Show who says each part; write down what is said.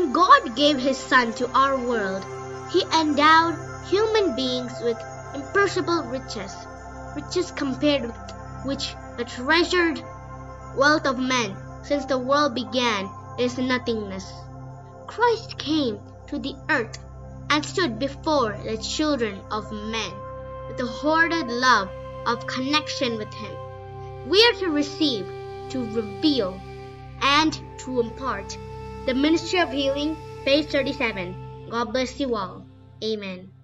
Speaker 1: When God gave His Son to our world, He endowed human beings with imperishable riches, riches compared with which the treasured wealth of men since the world began is nothingness. Christ came to the earth and stood before the children of men with a hoarded love of connection with Him. We are to receive, to reveal, and to impart. The Ministry of Healing, page 37. God bless you all. Amen.